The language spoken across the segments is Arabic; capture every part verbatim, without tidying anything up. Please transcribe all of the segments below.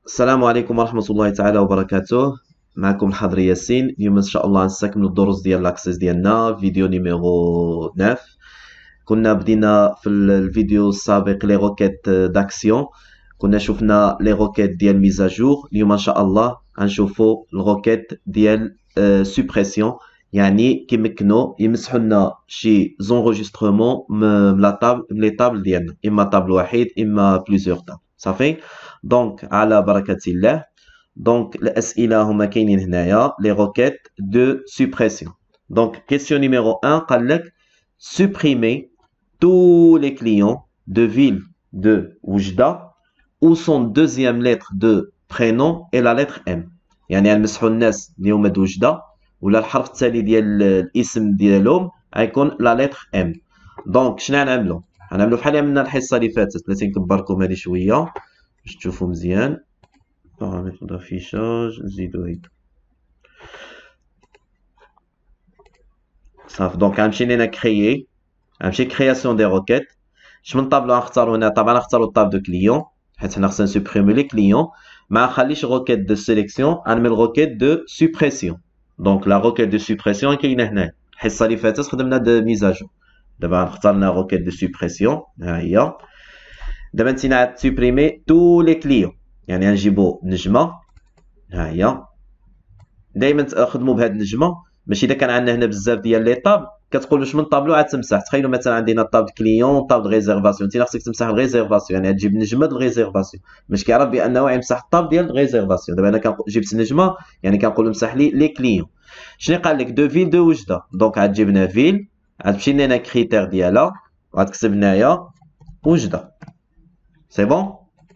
السلام عليكم ورحمة الله تعالى وبركاته. معكم الحضر ياسين. اليوم إن شاء الله نستكمل الدروس ديال لاكسيس ديالنا فيديو نيميرو تسعة. كنا بدينا في الفيديو السابق لي روكيت داكسيون، كنا شفنا لي روكيت ديال ميزاجور. اليوم إن شاء الله غنشوفو الروكيت ديال سوبريسيون، يعني كيمكنو يمسحو لنا شي زونغوجيسترومون من لا طابل من لي طابل ديالنا، اما طابل واحد اما بليزيور طابل. صافي، دونك على بركة الله. دونك الأسئلة هما كاينين هنايا لي روكيت دو سوبريسيون. دونك كيسيون نيميرو واحد قال لك supprimer tous les clients de ville de وجدة où son deuxième lettre de prénom est la lettre M. يعني غنمسحو الناس اللي هما د وجدة ولا الحرف التالي ديال الاسم ديالهم غيكون لا لتر ام. دونك شنو غنعملو؟ غنعملو بحال اللي عملنا الحصه اللي فاتت. بلاتي نكبركم هادي شويه باش تشوفوا مزيان. بارامتر دافيشاج نزيدو هيك صافي. دونك غنمشي لينا كريي، غنمشي كرياسيون دي روكيت. اش من طابلو غنختارو هنا؟ طبعا غنختارو الطاب دو كليون حيت حنا خصنا نسوبريمي لي كليون. ما نخليش روكيت دو سيليكسيون، غنمي روكيت دو سوبريسيون. دونك لا روكيت دو سوبريسيون كاينه هنا. الحصه اللي فاتت خدمنا دو ميزاجو، دابا غنختار لنا روكيت دو سوبريسيون. ها هي. دابا نتينا سوبريمي تو لي كليون، يعني غنجيبو نجمه. ها هي. دائما تخدموا بهاد النجمه، ماشي اذا كان عندنا هنا بزاف ديال لي طاب كتقول واش من طابلو عاد تمسح. تخيلوا مثلا عندنا طاب كليون طاب ريزيرفاسيون، انت خصك تمسح الريزيرفاسيون، يعني تجيب نجمه ديال الريزيرفاسيون. باش كيعرف بانه يمسح الطاب ديال الريزيرفاسيون. دابا انا جبت النجمه، يعني كنقول مسح لي لي كليون. شنو قال لك؟ دو فيل دو وجده. دونك عاد جبنا فيل، عاد تمشي لنا كريتير ديالها وغتكتب هنايا وجده. سي بون.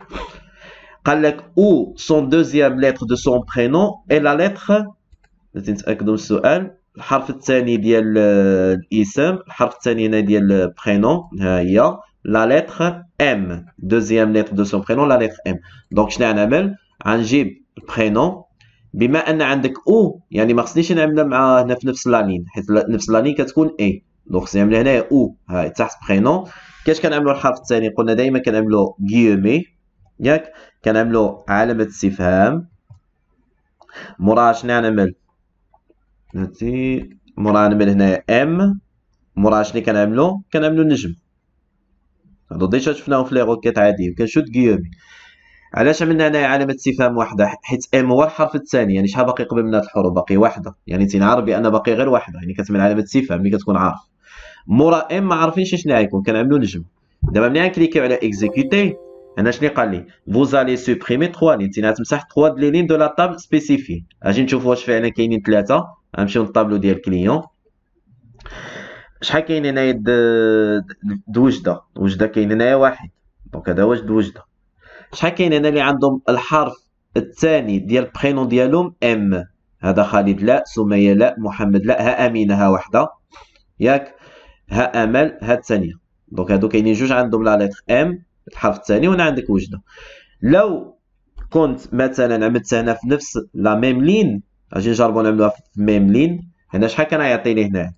قال لك او سون دوزيام لتر دو سون برينون اي لا لتر. نتاكدوا من السؤال. الحرف الثاني ديال الاسم، الحرف الثاني هنا ديال برينون، ها هي لا لتر ام. دوزيام لتر دو سون برينون لا لتر ام. دونك شنو غنعمل؟ غنجيب البرينون. بما ان عندك او يعني ما خصنيش نعملها مع هنا في نفس لانين، حيت نفس لانين كتكون اي. دونك خصني نعمل هنايا او ها تحت برينون. كاش كنعملوا الحرف الثاني؟ قلنا دائما كنعملوا غيومي، ياك؟ كنعملوا علامه استفهام. موراها شنو غنعمل؟ هاتي موراها نعمل هنايا ام. موراها شنو كنعملو؟ كنعملو نجم. هادو ديجا شفناهم في لي روكيت عاديين. كنشوت غيومي. علاش عملنا هنايا علامة استفهام واحدة؟ حيت ام هو الحرف الثاني، يعني شحال باقي قبل من هاد الحروف؟ باقي واحدة، يعني تنعرف بأن باقي غير واحدة، يعني كتعمل علامة استفهام ملي كتكون عارف. مورا ام ما عارفينش شنو غيكون، كنعملو نجم. دابا ملي غنكليكيو على اكزيكوتي، هنا شنو قال لي؟ فوزالي سوبريمي تخوا لين. تينا تمسح تخوا دي لين دو لا طابل سبيسيفي. اجي نشوفو واش فعلا كاينين ثلاثة. غنمشيو للطابلو ديال كليون. شحال كاين هنايا د د وجده؟ وجده كاين هنايا واحد، دونك هذا واش د وجده. شحال كاين هنا اللي عندهم الحرف الثاني ديال البرينون ديالهم ام؟ هذا خالد لا، سميه لا، محمد لا، ها امينه ها وحده، ياك؟ ها امل ها الثانيه. دونك هادو كاينين جوج عندهم لا لتر ام الحرف الثاني، وهنا عندك وجده. لو كنت مثلا عملت هنا في نفس لا ميم لين، اجي نجربو نعملوها في ميم لين. هنا شحال كان غيعطيني هنا؟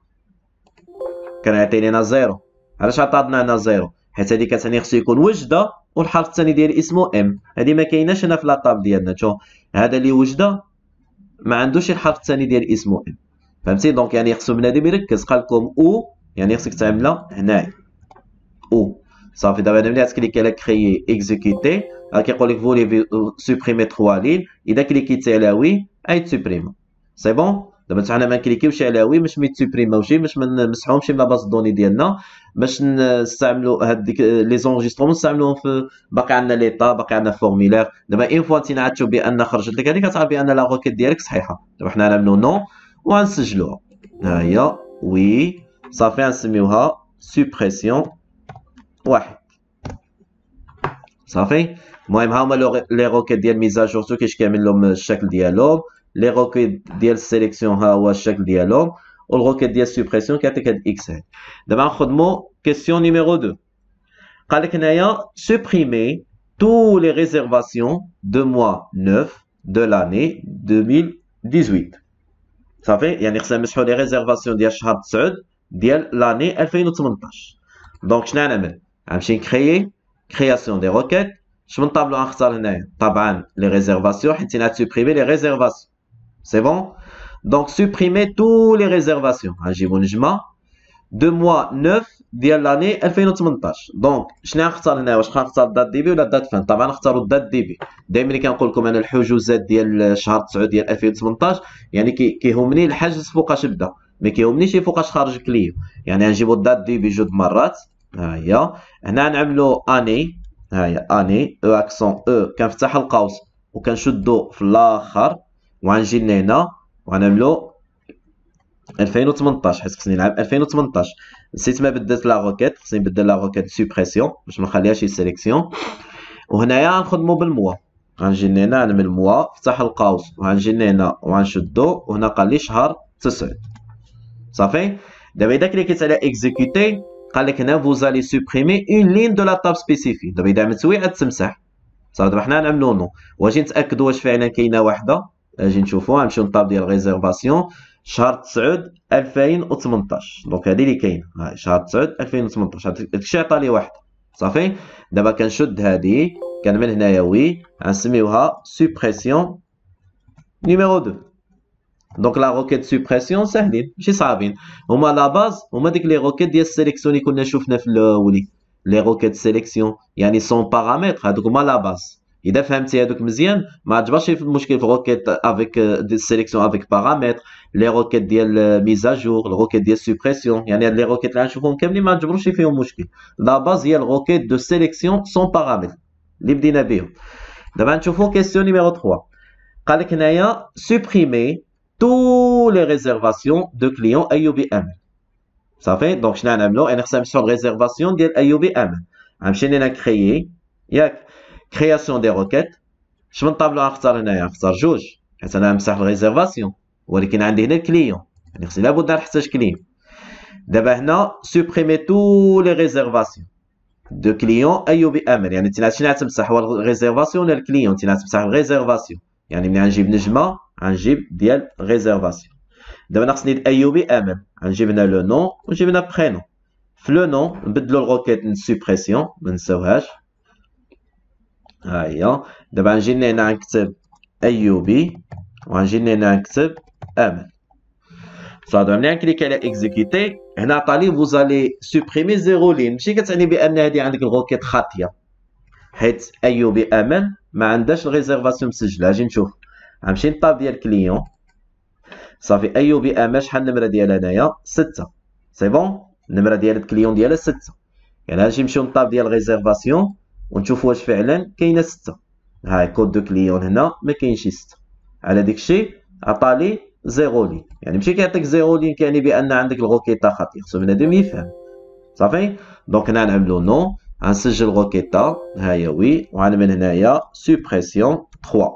كان يعطيني هنا زيرو. علاش عطاتنا هنا زيرو؟ حيت هادي كتعني خصو يكون وجده والحرف الثاني ديال اسمه ام. هادي ما كايناش هنا في لاطاب ديالنا. شوف هذا اللي وجده ما عندوش الحرف الثاني ديال اسمه ام. فهمتي؟ دونك يعني خصو بنادم يركز. قال لكم او يعني خصك تعملها هنايا او. صافي. دابا انا ملي غتكليكي على كريي اكزيكوتي راه كيقول لك فولي سوبريمي تخوا لين. اذا كليكيتي على وي اي تسوبريمو. سي بون. دابا حنا ما نكليكيوش على وي باش ما يتسوبريماوش، باش ما نمسحوهمش من لاباز دوني ديالنا، باش نستعملوا هاد لي زونجسترومون نستعملوهم في باقي عندنا ليطا، باقي عندنا فورميلير. دابا اون فوا انت عاد تشوف بان خرجت لك هذيك كتعرف بان لا روكيت ديالك صحيحه. دابا حنا نعملوا نو وغنسجلوها. ها هي وي. صافي غنسميوها سوبريسيون واحد. صافي. المهم ها هما لي روكيت ديال ميزاجور تو كيفاش كيعمل لهم الشكل ديالهم. لي روكيت ديال السيليكسيون ها هو الشكل ديالهم، والروكيت ديال السوبريسيون كيعطيك هاد اكس هاد. دابا نخدمو كيسيون نيميرو اثنين. قال لك هنايا سوبريمي tous les réservations de mois neuf de l'année deux mille dix-huit. صافي. يعني خصنا نمسحو لي ريزيرفاسيون ديال شهر تسعود ديال لاني ألفين وثمنطاش. دونك شنو غنعمل؟ غنمشي نكريي كرياسيون دي روكيت. شمن طابلو غنختار هنايا؟ طبعا لي ريزيرفاسيون حيت انا سوبريمي لي ريزيرفاسيون. سي بون؟ دونك سوبريمي تو لي ريزيرفاسيون. غنجيبو نجمة دو موا نوف ديال لاني ألفين وثمنطاش. دونك شنو غنختار هنا؟ واش غنختار دات ديبي ولا دات فان؟ طبعا نختارو دات ديبي. دايما ملي كنقول لكم انا الحجوزات ديال شهر تسعة ديال ألفين وثمنطاش يعني كيهمني الحجز فوقاش بدا، ما كيهمنيش فوقاش خارج كليو. يعني غنجيبو دات ديبي جوج مرات، ها هي. هنا نعملو اني، ها هي اني او اكسون او، كنفتح القوس وكنشدو في الاخر، وغنجي لهنا وغنعملو ألفين وثمنطاش حيت خصني نلعب ألفين وثمنطاش. نسيت ما بدلت لا روكيت، خصني نبدل لا روكيت سوبريسيون باش ما نخليهاش سيليكسيون. وهنايا غنخدمو بالموا، غنجي لهنا نعمل موا، نفتح القوس وغنجي لهنا وغنشدو، وهنا قال لي شهر تسعود. صافي. دابا اذا كليكيت على اكزيكوتي قال لك هنا فوزالي سوبريمي اون لين دو لا تاب سبيسيفي. دابا اذا عملت وي غتمسح. صافي. دابا حنا نعملو نو واجي نتاكدوا واش فعلا كاينه واحده. اجي نشوفو، غنمشيو للطاب ديال ريزيرفاسيون شهر تسعود ألفين وثمنطاش. دونك هادي اللي كاينه، هاي شهر تسعود ألفين وثمنطاش. هادشي عطالي واحد. صافي. دابا كنشد هادي كنعمل هنايا وي، غنسميوها سوبريسيون نيميرو دو. دونك لا روكيت سوبريسيون ساهلين ماشي صعابين، هما لا باز هما ديك لي روكيت ديال السيليكسيون اللي كنا شفنا في الاولي. لي روكيت سيليكسيون يعني سون بارامتر، هادوك هما لا باز. اذا فهمتي هادوك مزيان ما عجبكش في المشكل في روكيت افيك دي سيليكسيون افيك بارامتر، لي روكيت ديال ميزاجور، الروكيت ديال سوبريسيون. يعني هاد لي روكيت اللي غنشوفوهم كاملين ما عجبروش فيهم مشكل. لا باز هي الروكيت دو سيليكسيون سون بارامتر اللي بدينا بهم. دابا نشوفو كيسيون نيميرو ثلاثة. قال لك هنايا سوبريمي tous les réservations de clients ايوبي امل. صافي. دونك شنو غنعملو؟ انا خصني نمشيو للريزيرفاسيون ديال ايوبي امل. غنمشي لهنا كريي، ياك كرياسيون دي روكيت. شمن طابلو غنختار هنايا؟ نختار جوج حيت انا نمسح الريزيرفاسيون، ولكن عندي هنا الكليون يعني خصني لابد نحتاج كليون. دابا هنا سوبريمي تو لي ريزيرفاسيون دو كليون ايوبي امل. يعني انت شنو غتمسح؟ هو الريزيرفاسيون ولا الكليون؟ انت غتمسح الريزيرفاسيون. يعني ملي غنجيب نجمه غنجيب ديال ريزيرفاسيون. دابا انا خصني ايوبي امل، غنجيب هنا لو نون ونجيب هنا برينون. في لو نون نبدلو الروكيت سوبريسيون ما نساوهاش، ها هي. دابا غنجي لهنا غنكتب ايوبي وغنجي لهنا نكتب امل. صافي. ملي غنكليك على اكزيكوتي هنا عطالي فوزالي سوبريمي زيرو لين. ماشي كتعني بان هادي عندك الروكيت خاطيه، حيت ايوبي امل ما عندهاش الريزيرفاسيون مسجله. اجي نشوف، غنمشي للطاب ديال كليون. صافي. ايوبي امل شحال النمره ديالها هنايا؟ ستة. سي بون. النمره ديال الكليون ديالها ستة. يعني غنجي نمشيو للطاب ديال ريزيرفاسيون ونشوف واش فعلا كاينه ستة. هاي كود دو كليون هنا ما كاينش ستة. على داكشي عطالي زيرو لين. يعني ماشي كيعطيك زيرو لين كيعني بان عندك الروكيتا خاطيه، خصو بنادم يفهم. صافي. دونك هنا نعملو نو، غنسجل روكيتا، ها هي وي، وغنعمل هنايا سوبريسيون ثلاثة.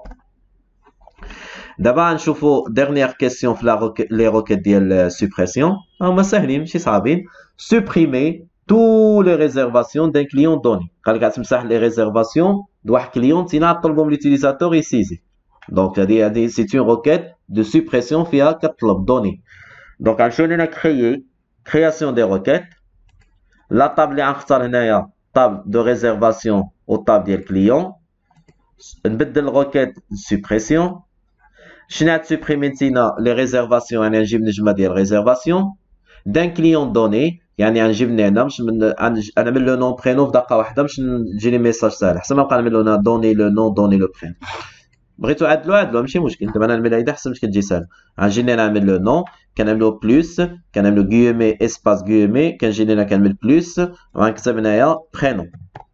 دابا غنشوفو ديرنيير كيسيون في لي روكيت ديال سوبريسيون. هما ساهلين ماشي صعابين. سوبريمي تو لي ريزيرفاسيون دان كليون دوني. قال لك غتمسح لي ريزيرفاسيون د واحد كليون تينا طلبهم ليوتيليزاتور يسيزي. دونك هادي هادي سي اون روكيت دو سوبريسيون فيها كطلب دوني. دونك غنمشيو لهنا كريي كرياسيون دي روكيت. لا طاب اللي غنختار هنايا طاب دو ريزيرفاسيون و طاب ديال كليون. نبدل الروكيت سوبريسيون. شنو غتسوبريمي نتينا لي ريزيرفاسيون؟ يعني نجيب نجمه ديال ريزيرفاسيون دان كليون دوني. يعني غنجيب لهنا باش نعمل لو نون برينون في دقه واحده باش نجيني ميساج ساهل، حسن ما نبقى نعمل هنا دوني لو نون دوني لو برينون. بغيتو عدلو عدلو ماشي مشكل. دابا انا نعملها هيدا حسن باش كتجي ساهله. غنجي لهنا نعمل لو نون، كنعملو بلوس، كنعملو غيومي اسباس غيومي، كنجي لهنا كنعمل بلوس وغنكتب هنايا برينون.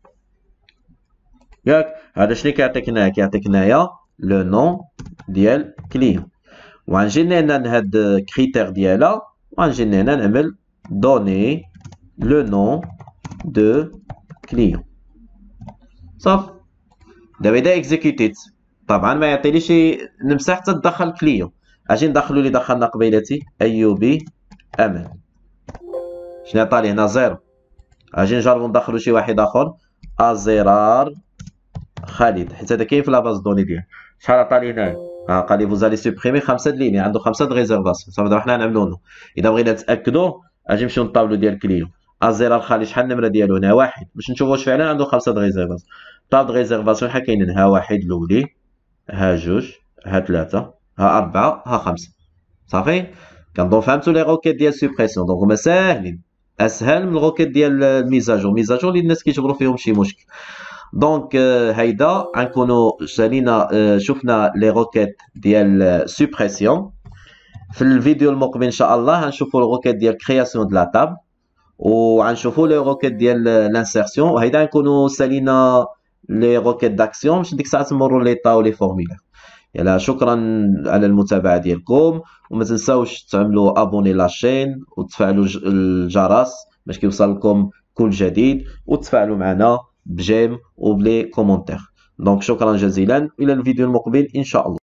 ياك هذا شنو كيعطيك هنايا؟ كيعطيك هنايا لو نون ديال كليون. وغنجي لهنا هاد كريتير ديالها وغنجي لهنا نعمل دوني لو نون دو كليون. صافي. دابا اذا اكزيكوتيت طبعا ما يعطيليش نمسح حتى ندخل كليون. اجي ندخلو اللي دخلنا قبيلتي ايوبي امل. شنو عطالي هنا؟ زيرو. اجي نجربو ندخلو شي واحد اخر ازرار خالد، حيت هذا كاين في لاباز دوني ديالي. شحال عطاني هنايا؟ ها قال لي فوزالي سوبريمي خمسة د لين، عنده خمسة د ريزيرفاسيون. صافي. دابا حنا نعملو نو. اذا بغينا نتاكدو اجي نمشيو للطابلو ديال كليون. ازير الخالي شحال النمره ديالو هنا؟ واحد، باش نشوفو واش فعلا عنده خمسة د ريزيرفاسيون. طاب دو ريزيرفاسيون شحال كاينين؟ ها واحد الاولي، ها جوج، ها ثلاثة، ها أربعة، ها خمسة. صافي. كنظن فهمتوا لي روكيت ديال سوبريسيون. دونك هما ساهلين، اسهل من الروكيت ديال الميزاجور. الميزاجور اللي الناس كيجبروا فيهم شي مشكل. دونك هيدا غنكونوا سالينا شفنا لي روكيت ديال سوبريسيون. في الفيديو المقبل ان شاء الله غنشوفوا الروكيت ديال كرياسيون دو لا تاب، وغنشوفوا لي روكيت ديال لانسيرسيون، وهيدا غنكونوا سالينا لي روكيت داكسيون باش ديك الساعه نمروا لي طا ولي فورمولير. يلا شكرا على المتابعه ديالكم، وما تنساوش تعملوا ابوني لاشين وتفعلوا الجرس باش كيوصل لكم كل جديد، وتفاعلوا معنا بجيم وبلي كومونتير. دونك شكرا جزيلا، الى الفيديو المقبل ان شاء الله.